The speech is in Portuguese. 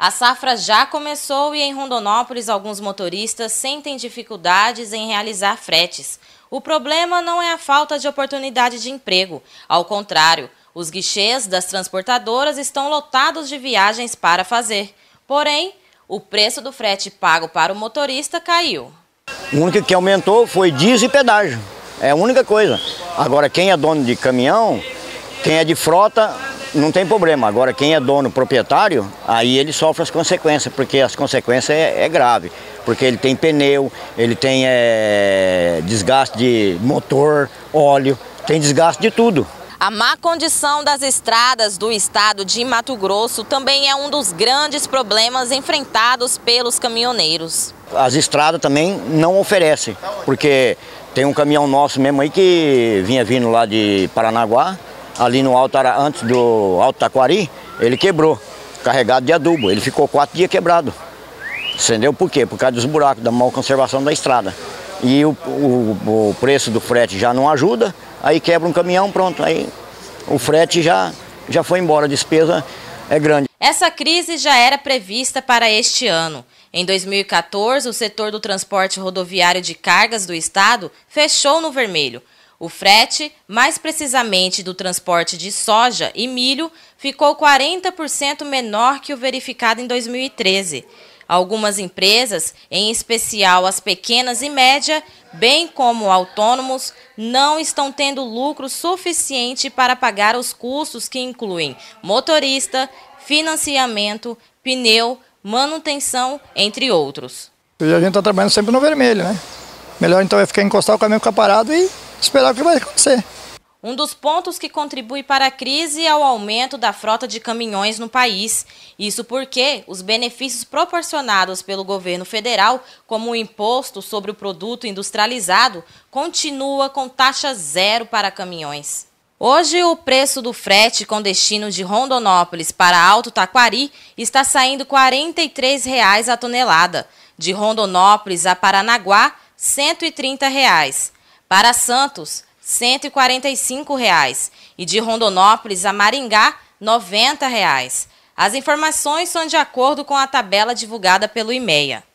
A safra já começou e em Rondonópolis alguns motoristas sentem dificuldades em realizar fretes. O problema não é a falta de oportunidade de emprego. Ao contrário, os guichês das transportadoras estão lotados de viagens para fazer. Porém, o preço do frete pago para o motorista caiu. O único que aumentou foi diesel e pedágio. É a única coisa. Agora, quem é dono de caminhão, quem é de frota, não tem problema. Agora, quem é dono proprietário, aí ele sofre as consequências, porque as consequências é grave. Porque ele tem pneu, ele tem desgaste de motor, óleo, tem desgaste de tudo. A má condição das estradas do estado de Mato Grosso também é um dos grandes problemas enfrentados pelos caminhoneiros. As estradas também não oferecem, porque tem um caminhão nosso mesmo aí que vinha vindo lá de Paranaguá, ali no alto, antes do Alto Taquari, ele quebrou, carregado de adubo. Ele ficou 4 dias quebrado. Entendeu? Por quê? Por causa dos buracos, da má conservação da estrada. E o preço do frete já não ajuda, aí quebra um caminhão, pronto, aí o frete já foi embora, a despesa é grande. Essa crise já era prevista para este ano. Em 2014, o setor do transporte rodoviário de cargas do estado fechou no vermelho. O frete, mais precisamente do transporte de soja e milho, ficou 40% menor que o verificado em 2013. Algumas empresas, em especial as pequenas e médias, bem como autônomos, não estão tendo lucro suficiente para pagar os custos que incluem motorista, financiamento, pneu, manutenção, entre outros. E a gente está trabalhando sempre no vermelho, né? Melhor então é ficar encostar o caminhão, ficar parado e esperar o que vai acontecer. Um dos pontos que contribui para a crise é o aumento da frota de caminhões no país. Isso porque os benefícios proporcionados pelo governo federal, como o imposto sobre o produto industrializado, continua com taxa zero para caminhões. Hoje, o preço do frete com destino de Rondonópolis para Alto Taquari está saindo R$ 43,00 a tonelada. De Rondonópolis a Paranaguá, R$ 130,00. Para Santos, R$ 145,00. E de Rondonópolis a Maringá, R$ 90,00. As informações são de acordo com a tabela divulgada pelo IMEA.